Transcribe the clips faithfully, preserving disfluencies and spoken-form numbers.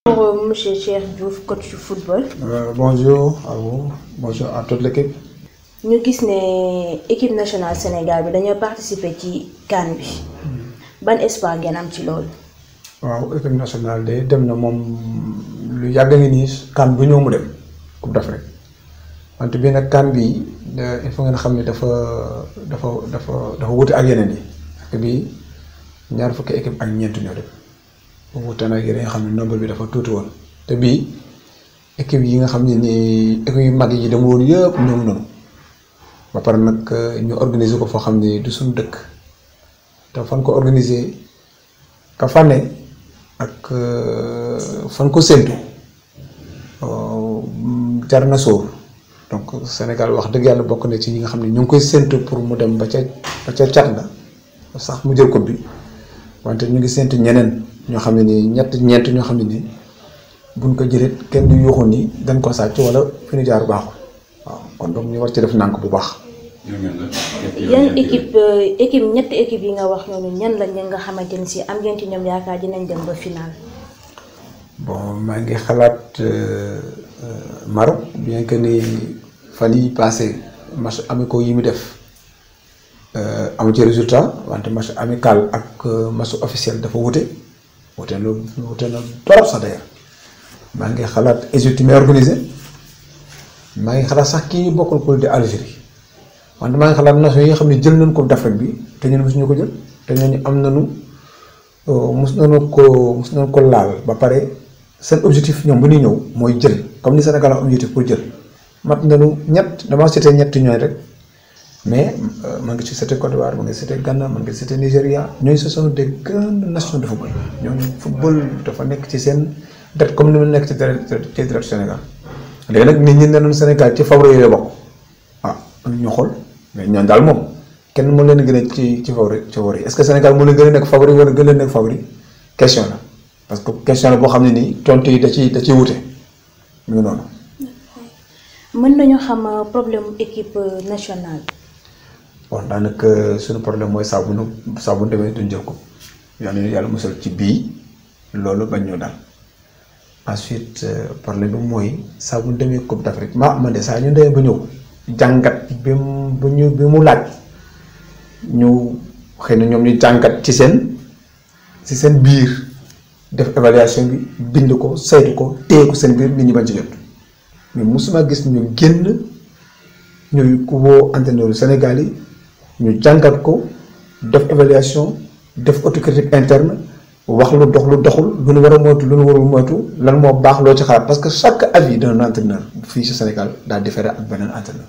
Bonjour, monsieur Cheikh Diouf, coach de football. Euh, bonjour à vous, bonjour à toute l'équipe. Ñu gis ne équipe nationale Sénégal bi dañoo participer ci CAN bi. Ban espoir ngeen am ci loolu? waaw équipe nationale de dem na moom lu yàgg ngi nii CAN bu ñëw mu dem Coupe d'Afrique wante bii nag CAN bi il faut ngeen xam ne dafa dafa dafa dafa wuute ak yeneen yi parce que bii ñaar fukki équipe ak ñeent ñoo dem bu wuute nag yeneen nga xam ne nombre bi dafa tuuti woon te bii équipe yi nga xam ne nii équipe yu mag yi dem woon yëpp ñëw noonu ba pare nag ñu organiser ko foo xam ne du suñu dëkk te fan ko organiser ka fànne ak fan ko séntu jar na sóor donc Sénégal wax dëgg yàlla bokk na ci ñi nga xam ne ñu ngi koy séntu pour mu dem ba ca ba ca cat la sax mu jël ko bi wante ñu ngi séntu ñeneen ñoo xam ne nii ñett ñeent ñoo xam ne nii buñ ko jëlee kenn du yuuxu ni dañ ko sàcc wala fi ñu jaar baaxul waaw kon donc ñu war ci def nànk bu baax. yan équipe équipe ñetti équipe yi nga wax noonu ñan la ñi nga xamante ni si am ngeen ci ñoom yaakaar dinañ dem ba final. bon maa ngi xalaat Maroc bien que ni fan yii passé match amicaux yi mu def amu ci résultat wante match amical ak match officiel dafa wute wute na wute na trop sax d'ailleurs maa ngi xalaat Égypte mi organisé maa ngi xalaat sax kii bokkul ko di Algérie. wante maa ngi xalaat nation yi nga xam ne jël nañ ko d'Afrique bi te ñun mosuñu ko jël te ñooñu am nañu mos nañu ko mos nañu ko laal ba pare seen objectif ñoom bu ñuy ñëw mooy jël comme ni Sénégal am objectif pour jël mat nañu ñett damaa cité ñetti ñooy rek mais man ngi ci cité Côte d'Ivoire man ngi cité Ghana man ngi cité Nigéria ñooñu ce sont des grandes nations de football ñooñu football dafa nekk ci seen dette comme ni mu nekk ci deret ci deret Sénégal léegi nag nit ñi ne nañu Sénégal ci favori yooyu bokk ah ñu xool. mais ñoom daal moom kenn mën leen a gën a ci ci favori ci favori est-ce que Sénégal mën na gën a nekk favori wala gën a nekk favori question la parce que question la boo xam ne nii tontu yi da ciy da ciy wute ñu ngi noonu. mën nañu xam problème équipe nationale. bon daanaka suñu problème mooy saa bu nu saa bu nu demee duñ jël ko yàlla yàlla musal ci bii loolu bañ ñoo daal ensuite problème bi mooy saa bu nu demee Coupe d'Afrique ma man de saa ñu demee ba ñëw. jàngat bi mu bi ñu bi mu laaj ñu xëy na ñoom ñu jàngat ci seen ci seen biir def évaluation bi bind ko saytu ko téye ko seen biir nit ñi bañ ci jot mais musuma gis ñu génn ñuy ku woo entraîneur Sénégal yi ñu jàngat ko def évaluation def autocritique interne wax lu dox lu doxul lu nu war a moytu lu nu warul moytu lan moo baax loo ci xalaat parce que chaque avis d'un entraîneur fii ci Sénégal daa différé ak beneen entraîneur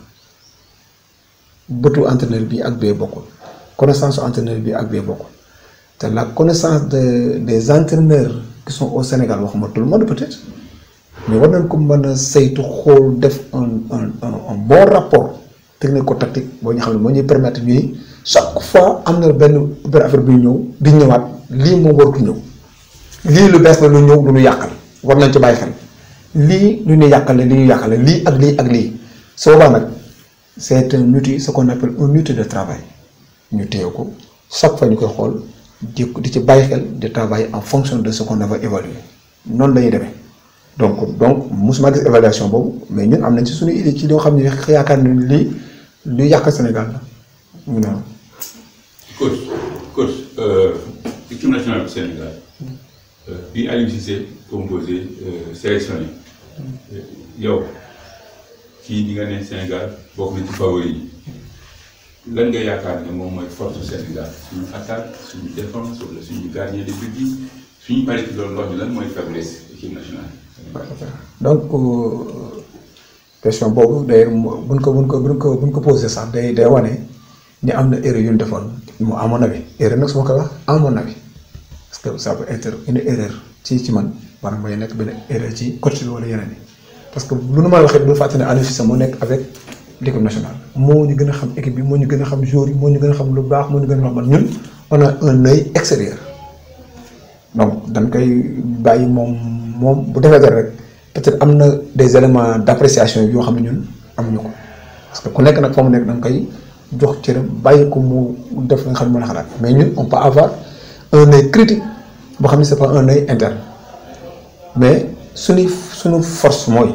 bëtu entraîneur bi ak bee bokkul connaissance entraîneur bi ak bee bokkul te la connaissance de des entraîneurs qui sont au Sénégal waxuma tout le monde peut-être mais war nañ ko mën a saytu xool def un un un bon rapport technico-tactique boo ñu xam ne moo ñuy permettre ñuy chaque fois am na benn benn affaire bi ñëw di ñëwaat lii moom waratu ñëw lii lu bees la lu ñëw lu ñu yàqal war nañ ci bàyyi xel lii lu ñu yàqale li ñu yàqale lii ak lii ak lii soo baa nag c'est un outil ce qu'on appelle un outil de travail ñu téye ko chaque fois ñu koy xool di di ci bàyyi xel di travailler en fonction de ce qu'on avait évalué noonu la ñuy demee donc donc mosuma gis évaluation boobu mais ñun am nañ ci suñu idée ci loo xam ne yaakaar ne lii lu yàq Sénégal la mu noonu. coach coach équipe nationale du Sénégal bi Aliou Cissé composé sélectionné yow kii di nga ne Sénégal bokk na ci favori yi lan nga yaakaar ne moom mooy force Sénégal suñu attaque suñu défense wala suñu gardien de but yi suñu paree ci loolu wax ni lan mooy faiblesse équipe nationale. donc question boobu d'ailleurs buñ ko buñ ko buñ ko buñ ko posé sax day day wane ni am na erreur yu ñu defoon mu à mon avis erreur nag su ma koy wax à mon avis parce que ça peut être une erreur ci ci man war na nekk benn erreur ci coach bi wala yeneen yi parce que lu nu ma waxee bu fàtte ne Aliou Cissé moo nekk avec l'équipe nationale moo ñu gën a xam équipe bi moo ñu gën a xam joueurs yi moo ñu gën a xam lu baax moo ñu gën a xam man ñun on a un œil extérieur donc dañ koy bàyyi moom moom bu defee dara rek peut-être am na des éléments d'appréciation yoo xam ne ñun amuñu ko parce que ku nekk nag fa mu nekk da nga koy jox cëram bàyyi ko mu def nga xam ne mën a xalaat mais ñun on peut avoir un œil critique boo xam ne c'est pas un œil interne mais suñu suñu force mooy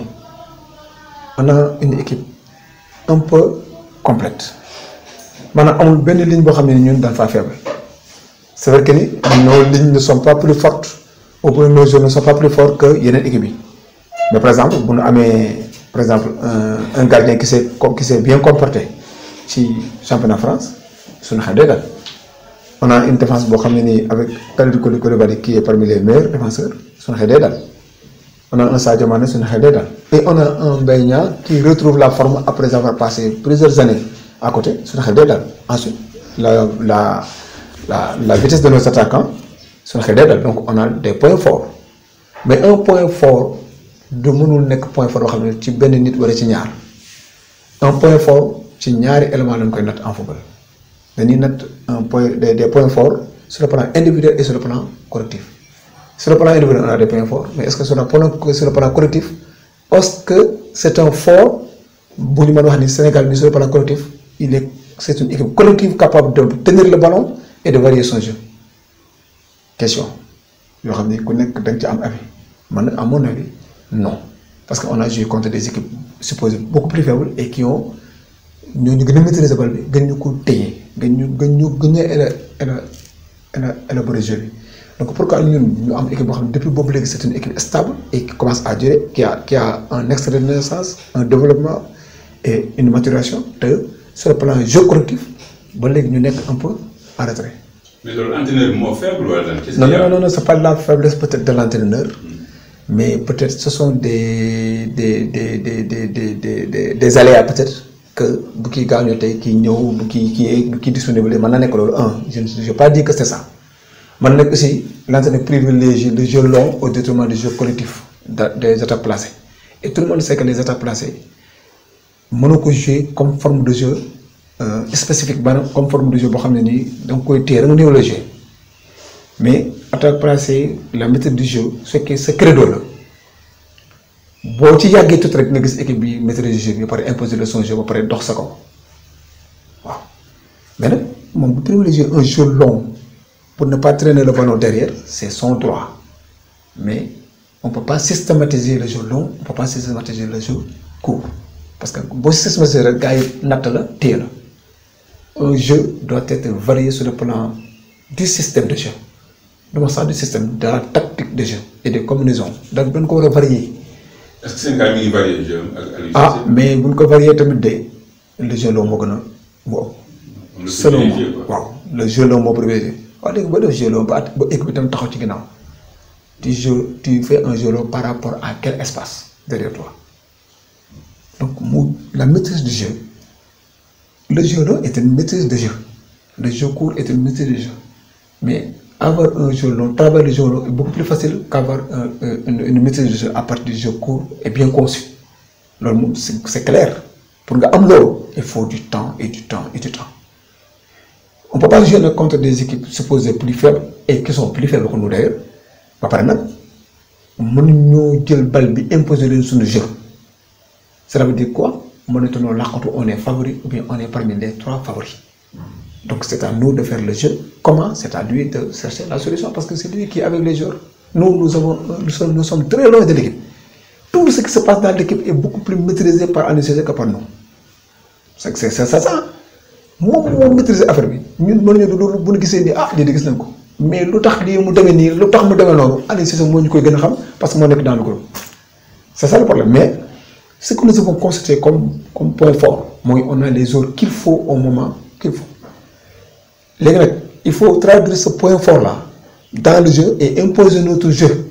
on a une équipe un peu complète maanaam amul benn ligne boo xam ne ñun dañ faa faible c'est vrai que ni nos lignes ne sont pas plus fortes ou bien nos joueurs ne sont pas plus forts que yeneen équipe yi mais par exemple bu ñu amee par exemple un un gardien qui s'est qui s'est bien comporté ci championnat France suñu xel day dal. On a une défense boo xam ne nii avec Kalidou Koulibaly qui est parmi les meilleurs défenseurs suñu xel day dal. On a un Sadio Mané suñu xel day dal. Et on a un Mbaye Niang qui retrouve la forme après avoir passé plusieurs années à côté suñu xel day dal. Ensuite la la la la vitesse de nos attaquants suñu xel day dal. Donc on a des points forts mais un point fort du mënul nekk point fort boo xam ne ci benn nit wala ci ñaar un point fort ci ñaari éléments lañ koy natt en football dañuy natt un point des des points forts sur le plan individuel et sur le plan collectif. Sur le plan individuel on a des points forts mais est-ce que sur le plan sur le plan collectif est-ce que c'est un fort bu ñu mën wax ni Sénégal bi sur le plan collectif il est c'est une équipe collective capable de tenir le ballon et de varier son jeu question yoo xam ni ku nekk da nga ci am avis man à mon avis non parce que on a joué contre des équipes supposées beaucoup plus faibles et qui ont ñooñu gën a maîtriser bal bi gën ñu ko téye gën ñu gën ñu gën a éla éla éla élaborer jeu bi donc pourquoi ñun ñu am équipe boo xam ne depuis boobu léegi c'est une équipe stable et qui commence à durer qui a qui a un extrait de naissance un développement et une maturation te sur le plan jeu collectif ba léegi ñu nekk un peu en retrait. mais loolu entraîneur bi moo faible wala lan. non non non non c'est pas la faiblesse peut-être de l'entraîneur. Mais peut-être ce sont des des des des des des des des aléas peut-être que bu kii gaañoo tey kii ñëw bu kii kii bu kii disponible mën na nekk loolu un je ne je pas dire que c'est ça man nag aussi l'entraîneur privilégie le jeu long au détriment du jeu collectif des attaques placées et tout le monde sait que les attaques placées mënoo ko jouer comme forme de jeu spécifique maanaam comme forme de jeu boo xam ne nii da nga koy téye da nga néew la jeu mais attaque placée la méthode du jeu su fekkee sa credo la boo ci yàggee tout rek nga gis équipe bi maîtriser jeu bi ba pare imposer le son jeu ba pare dox sa kaw waaw mais nag moom bu privilégier un jeu long pour ne pas traîner le ballon derrière c'est son droit mais on peut pas systématiser le jeu long on peut pas systématiser le jeu court parce que boo systématiser rek gars yi natt la téye la un jeu doit être varié sur le plan du système de jeu. dama sax du système de la tactique de jeu et de combinaison donc dañ ko war a varier. est-ce que Sénégal mi ngi varié jeu ak Aliou Cissé. ah mais buñ ko varier tamit de le jeu long moo gën a mu ëpp. selon moi waaw le jeu long moo privilégié waaw léegi ba def jeu long ba at ba équipe bi tam taxaw ci ginnaaw tu jeu tu fais un jeu long par rapport à quel espace derrière toi donc mu la maîtrise du jeu le jeu long est une maîtrise de jeu le jeu court est une maîtrise de jeu mais avoir un jeu long, travailler le jeu long est beaucoup plus facile qu'avoir un, une, une maîtrise de jeu à partir du jeu court et bien conçu. C'est clair. Pour avoir il faut du temps et du temps et du temps. On ne peut pas jouer contre des équipes supposées plus faibles et qui sont plus faibles que nous d'ailleurs. Par exemple, nous avons imposer sur le jeu. Cela veut dire quoi? Maintenant, là, on est favori ou bien on est parmi les trois favoris. Donc c'est à nous de faire le jeu. Comment? C'est à lui de chercher la solution parce que c'est lui qui est avec les joueurs. Nous, nous, avons, nous, sommes, nous sommes très loin de l'équipe. Tout ce qui se passe dans l'équipe est beaucoup plus maîtrisé par Aliou Cissé que par nous. C'est c'est ça ça. Moi, je maîtrise l'affaire. Nous, nous, nous, nous, nous, nous, ah, nous, nous, nous, mais lu tax lii mu demee nii lu tax mu demee noonu Aliou Cissé moo ñu koy gën a xam parce que moo nekk dans le groupe. C'est ça le problème. Mais ce que nous avons constaté comme, comme point fort, moi, on a les joueurs qu'il faut au moment qu'il faut. Les gars, il faut traduire ce point fort-là dans le jeu et imposer notre jeu.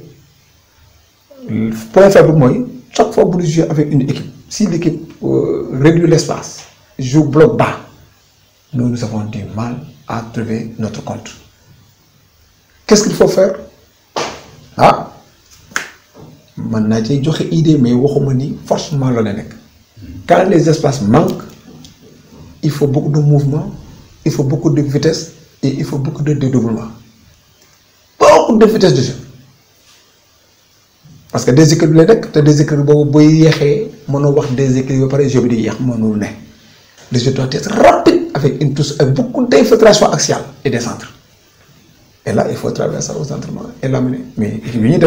Le point faible, moi, chaque fois que vous jouez avec une équipe, si l'équipe euh, réduit l'espace, joue bloc bas, nous, nous avons du mal à trouver notre compte. Qu'est-ce qu'il faut faire? Ah, maintenant, j'ai une idée, mais forcément, quand les espaces manquent, il faut beaucoup de mouvement. Il faut beaucoup de vitesse et il faut beaucoup de dédoublement. Beaucoup de vitesse de jeu. Parce que des équipes, des équipes, des équipes, le jeu doit être rapide avec, une touche, avec beaucoup d'infiltration axiale et des centres. Et là, il faut travailler ça aux entraînements et l'amener. Mais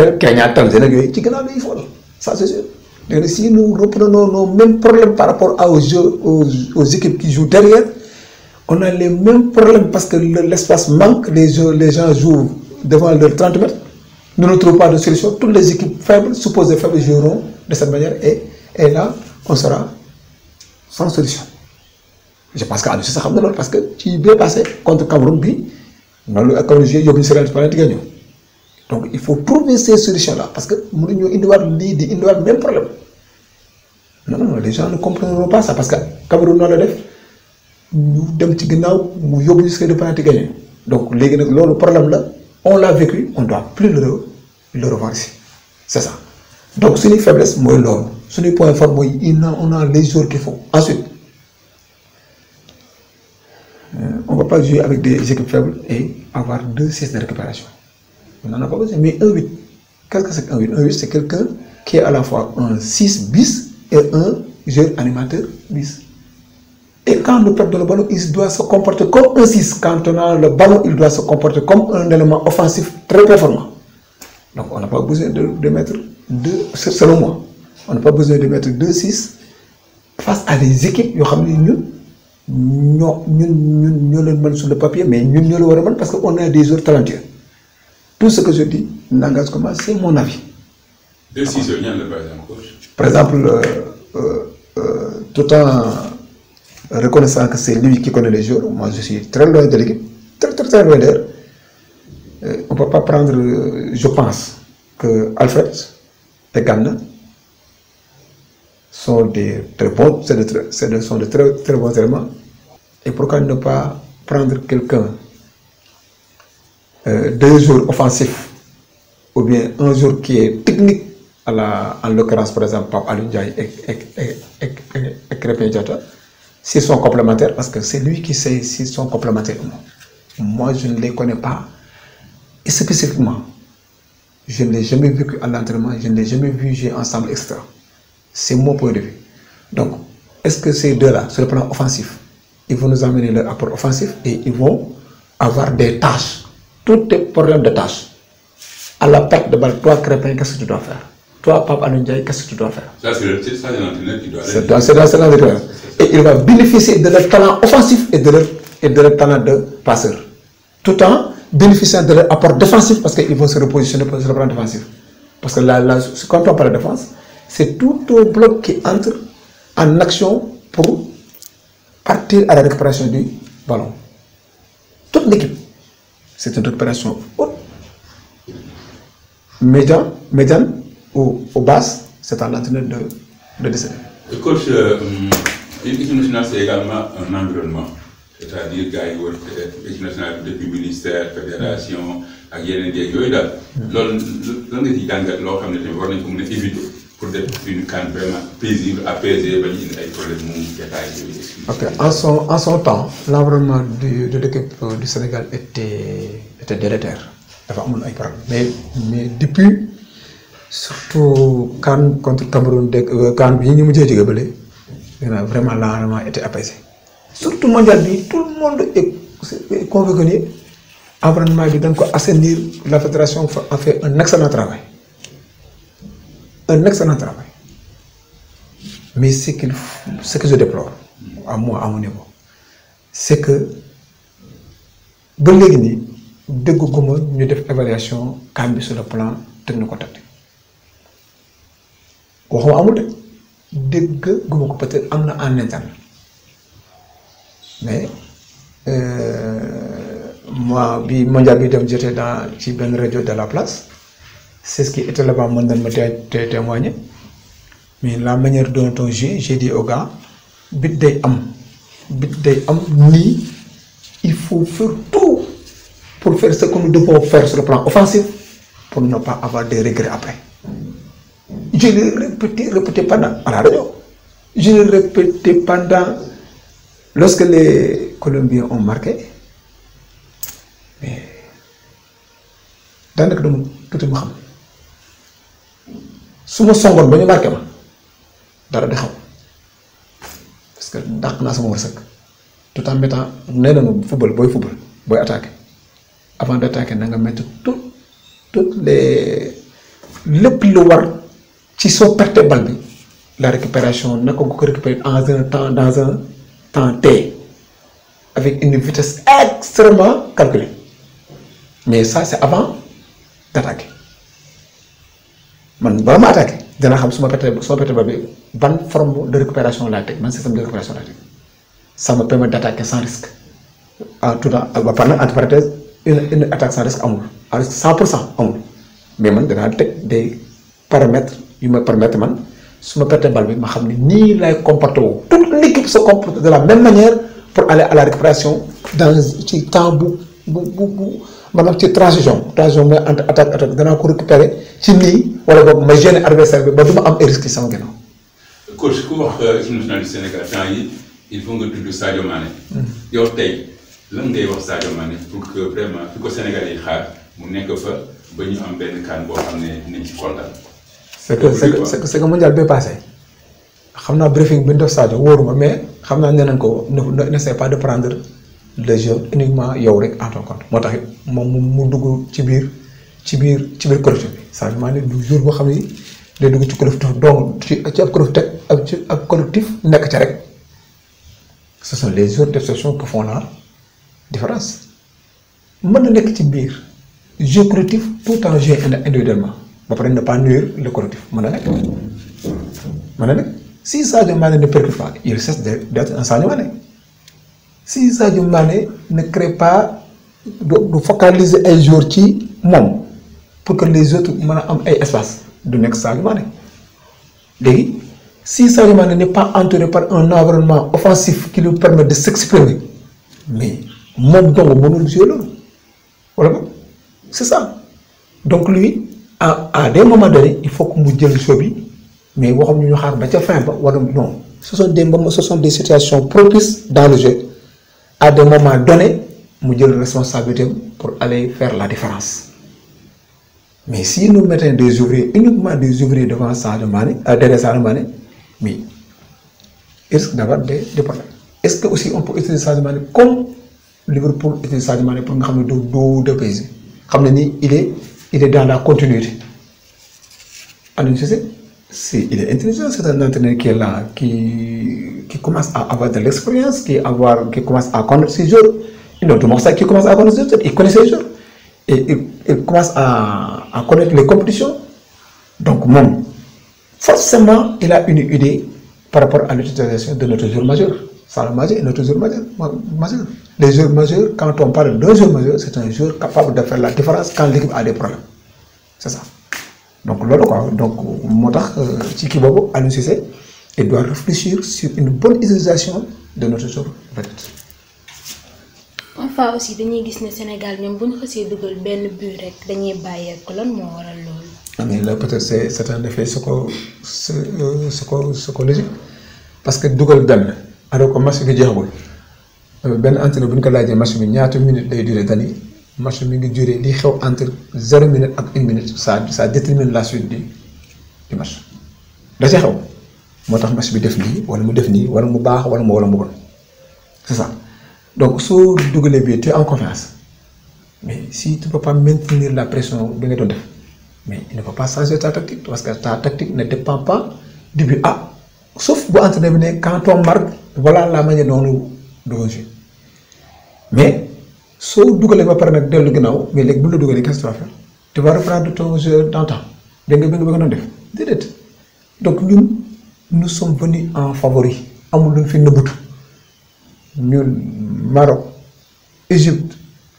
ça c'est sûr. Et si nous reprenons nos mêmes problèmes par rapport aux, jeux, aux, aux équipes qui jouent derrière, on a les mêmes problèmes parce que l'espace manque, les, jeux, les gens jouent devant leurs trente mètres. Nous ne trouvons pas de solution. Toutes les équipes faibles, supposées faibles, joueront de cette manière et, et là, on sera sans solution. Je pense qu'à c'est ça parce que tu es bien passé contre Cameroun, comme je dis, donc il faut trouver ces solutions-là parce que nous avons le même problème. Non, non, les gens ne comprendront pas ça parce que Cameroun n'a pas fait. Nous avons jusqu'à ne gagner. Donc le problème là, on l'a vécu, on ne doit plus le, le revoir ici. C'est ça. Donc c'est une faiblesse, moi l'homme. C'est un point fort, on a les jours qu'il faut. Ensuite, euh, on ne va pas jouer avec des équipes faibles et avoir deux six de récupération. On n'en a pas besoin. Mais un huit, qu'est-ce que c'est qu'un huit? Un huit, c'est quelqu'un qui est à la fois un six bis et un joueur animateur bis. Et quand nous perdons le ballon, il doit se comporter comme un six. Quand on a le ballon, il doit se comporter comme un élément offensif très performant. Donc on n'a pas besoin de, de mettre deux, selon moi, on n'a pas besoin de mettre deux six face à des équipes, nous, nous, nous, nous, sur le papier, mais nous, nous le parce qu'on a des joueurs talentueux. Tout ce que je dis, n'engage comment, c'est mon avis. deux six, par exemple. Par exemple, euh, euh, euh, tout en reconnaissant que c'est lui qui connaît les joueurs, moi je suis très loin de l'équipe, très très très loin d'ailleurs. Euh, on ne peut pas prendre, euh, je pense, que Alfred et Gana sont des très bons, c'est de, c'est de, sont de très, très bons éléments. Et pourquoi ne pas prendre quelqu'un, euh, deux joueurs offensifs, ou bien un joueur qui est technique, à la, en l'occurrence par exemple Pape Alioune Ndiaye et, et, et, et, et, et Krépin Diatta, s'ils sont complémentaires, parce que c'est lui qui sait s'ils sont complémentaires ou non. Moi, je ne les connais pas. Et spécifiquement, je ne l'ai jamais vécu à l'entraînement, je ne l'ai jamais vu jouer ensemble, et cetera. C'est mon point de vue. Donc, est-ce que ces deux-là, sur le plan offensif, ils vont nous amener leur apport offensif et ils vont avoir des tâches, tous les problèmes de tâches. À la perte de balle, toi, Krépin, qu'est-ce que tu dois faire? Toi, Pape Alioune Ndiaye, qu'est-ce que tu dois faire? Ça, c'est l'entraîneur qui doit aller. C'est l'entraîneur. Et il va bénéficier de leur talent offensif et de leur, et de leur talent de passeur. Tout en bénéficiant de leur apport défensif parce qu'ils vont se repositionner sur le plan défensif. Parce que là, là, quand on parle de défense, c'est tout un bloc qui entre en action pour partir à la récupération du ballon. Toute l'équipe, c'est une récupération haute. Médian, médiane ou au bas, c'est à l'entraîneur de, de décider. Coach, euh, l'équipe nationale, c'est également un environnement. C'est-à-dire, gars, l'équipe nationale depuis ministère, fédération, ak yeneen yeeg yooyu daal. loolu lan nga ciy jàngat loo xam ne tamit war nañ ko mën a éviter pour def une CAN vraiment paisible, apaisée, ba ñu indi ay problème mu détail yooyu. Ok, en son en son temps, l'environnement de l'équipe du Sénégal était était délétère. Dafa amoon ay problème. Mais mais depuis surtout CAN contre Cameroun de CAN bi ñu mujjee jóge bële, vraiment l'environnement était apaisé. Surtout mondial bi, tout le monde est convaincu. L'environnement bi dañ ko assainir, la fédération a fait un excellent travail. Un excellent travail. Mais ce, qu'il, ce que je déplore, à moi, à mon niveau, c'est que, ba léegi nii dégguma ñu def évaluation CAN bi sur le plan technico-tactique. waxuma amul de dégguma ko peut-être am na en interne. Mais euh, moi, bi mondial bi dem j'étais dans ci benn radio de la place, c'est ce qui était là-bas mën nañ ma té témoigner. Mais la manière dont on joue, j'ai dit aux gars, bit day am, bit day am ni, il faut faire tout pour faire ce que nous devons faire sur le plan offensif pour ne pas avoir des regrets après. Je l'ai répété, répété pendant à la radio. Je l'ai répété pendant lorsque les Colombiens ont marqué. Mais daanaka dama tuuti ma xam su ma songoon ba ñu marqué ma dara di xaw parce que dàq naa sama wërsëg tout en mettant nee nañu football booy football booy attaqué avant d'attaquer na nga mettre tout toutes les lépp lu war ci soo perte bal bi la récupération naka nga ko récupérer en un temps dans un temps T avec une vitesse extrêmement calculée mais ça c'est avant d'attaquer man bala ma attaquer dina xam su ma perte su ma perte bal bi ban forme de récupération laa teg ban système de récupération laa teg ça me permet d'attaquer sans risque en tout temps ba pare nag entre parenthèses une une attaque sans risque amul à risque cent pour cent amul mais man danaa teg des paramètres yu ma permettre man su ma perte bal bi ma xam ne nii lay comporter wu toute l'équipe se comporte de la même manière pour aller à la récupération dans ci temps bu bu bu bu maanaam ci transition transition mooy entre attaque attaque danaa ko récupérer ci nii wala boobu ma gêner adversaire bi ba du ma am risque sama ginnaaw. coach ku wax équipe nationale du Sénégal temps yi il faut nga tudd Sadio Mané. yow tey lan ngay wax Sadio Mané pour que vraiment fi ko Sénégal yi xaar mu nekk fa ba ñu am benn kan boo xam ne nañ ci kontaan. c'est que c'est que c'est que mondial bi passé xam naa briefing bi ñu def Sadio wóoruma mais xam naa nee nañ ko ne n'essaie pas de prendre le jeu uniquement yow rek en ton compte moo tax it moom mu dugg ci biir ci biir ci biir collectif bi Sadio Mané du jour boo xam ni day dugg ci collectif donc ci ci ab collectif ak ci ab collectif nekk ca rek ce sont les joueurs d'exception qui font la différence mën na nekk ci biir jeu collectif tout en jeu individuellement ba pare ne pas nuire le collectif mën na nekk mën na nekk si Sadio Mané ne percute pas il cesse d'être un Sadio Mané si Sadio Mané ne crée pas du focaliser ay joueurs ci moom pour que les autres mën a am ay espace du nekk Sadio Mané léegi si Sadio Mané n'est pas entouré par un environnement offensif qui lui permet de s'exprimer mais moom dong mënul jouer loolu wala ba c'est ça donc lui à à des moments donnés il faut que mu jël jeu bi mais waxam ñu ñu xaar ba ca fin ba wala non ce sont des moments ce sont des situations propices dans le jeu à des moments donnés mu jël responsabilité pour aller faire la différence mais si nous mettons des ouvriers uniquement des ouvriers devant Sadio Mané derrière Sadio Mané mais il risque d'avoir des des problèmes est-ce que aussi on peut utiliser Sadio Mané comme Liverpool utilise Sadio Mané pour nga xam ne du du dépayser xam ne ni il est il est dans la continuité Aliou Cissé si il est intelligent c'est un entraîneur qui est là qui qui commence à avoir de l'expérience qui avoir qui commence à connaître ses joueurs il ne demande ça qui commence à connaître ses joueurs il connaît ses joueurs et il, il commence à à connaître les compétitions donc moom forcément il a une idée par rapport à l'utilisation de notre joueur majeur Sadio Mané est notre joueur majeur majeur les joueurs majeurs quand on parle d'un joueur majeur c'est un joueur capable de faire la différence quand l'équipe a des problèmes c'est ça donc loolu quoi donc moo tax ci kii boobu Aliou Cissé il doit réfléchir sur une bonne utilisation de notre joueur vedette. Parfois aussi dañuy gis ne Sénégal ñoom bu ñu xasee dugal benn but rek dañuy bàyyeeku lan moo waral loolu. mais là peut-être c'est c'est un effet psycho psycho psychologique parce que dugal benn alors que match bi jeexagul benn entraîneur bu ñu ko laajee match bi ñaata minutes lay durer dañuy match bi ngi durer li xew entre zéro minute ak une minute ça ça détermine la suite du du match da ca xew moo tax match bi def nii wala mu def nii wala mu baax wala mu wala mu bon c'est ça donc soo dugalee bi tu es en confiance mais si tu peux pas maintenir la pression bi nga doon def mais il ne faut pas changer ta tactique parce que ta tactique ne dépend pas du but ah sauf bu entraîneur bi ne quand on marque voilà la manière dont nous devons jouer mais soo dugalee ba pare nag dellu ginnaaw mais léegi bu la dugalee qu'est-ce que tu vas faire tu vas reprendre ton jeu d'antan dégg nga bi nga bëgg doon def déedéet donc ñun nous sommes venus en favori amul luñ fi nëbbatu ñun Maroc Égypte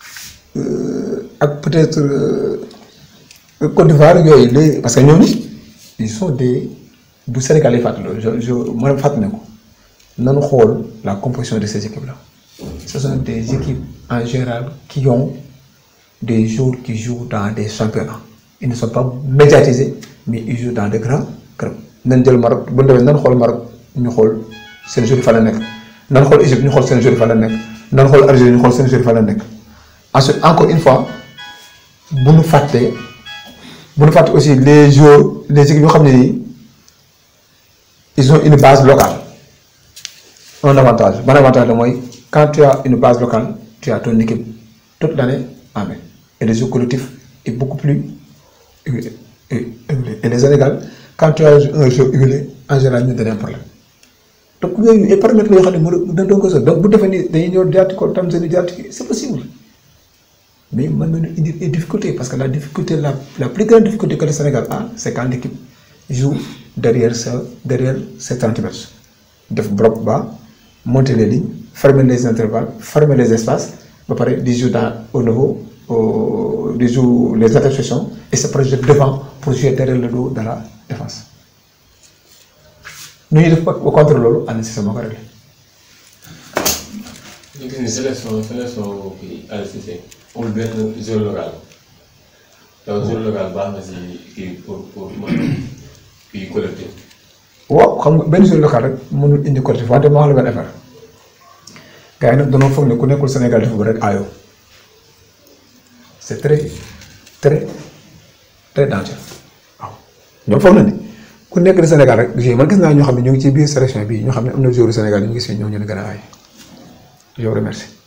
ak peut-être Côte d'Ivoire yooyu les parce que ñooñu ils sont des du Sénégal yi fàttali je je ma fàttali ne ko nanu xool la composition de ces équipes-là ce sont des équipes en général qui ont des joueurs qui jouent dans des championnats ils ne sont pas médiatisés mais ils jouent dans de grands clubs nañ jël Maroc bu ñu demee nan xool Maroc ñu xool seen joueurs yi fa la nekk nan xool Égypte ñu xool seen joueurs yi fa la nekk nan xool Algérie ñu xool seen joueurs yi fa la nekk ensuite encore une fois bu nu fàttee bu nu fàtte aussi les joueurs les équipes yoo xam ne nii ils ont une base locale un avantage ban avantage la mooy quand tu as une base locale tu as ton équipe toute l'année en main et le jeu collectif est beaucoup plus huilé. Et, et le Sénégal, quand tu as un jeu huilé, en général, ñu donne un problème. Donc, et permettre les gens de donc donc vous devenez des c'est possible. Mais maintenant, il y a des difficultés parce que la difficulté, la, la plus grande difficulté que le Sénégal a, c'est quand l'équipe joue derrière ce, derrière ces trente mètres. De bloc bas, monter les lignes, fermer les intervalles, fermer les espaces, ils jouent dans, au niveau, au, ils jouent les interceptions et se projettent devant pour jouer derrière le dos dans la défense. Nous, il faut au contre l'eau, on est nécessairement réglé. ñu gis ni sélection sélection kii Aliou Cissé amul benn zone locale donc zone locale baax na si kii pour pour mën kii collectif. waaw xam nga benn zone locale rek mënul indi collectif wante moo xam ne benn affaire gars yi nag dañoo foog ne ku nekkul Sénégal dafa bëri rek aayoo c'est très très très dangereux waaw ñoom foog na ni ku nekk di Sénégal rek gis man gis naa ñoo xam ne ñu ngi ci biir sélection bii ñoo xam ne am na joueur Sénégal ñu ngi gis ñoom ñu ne gën a aay. Je vous remercie.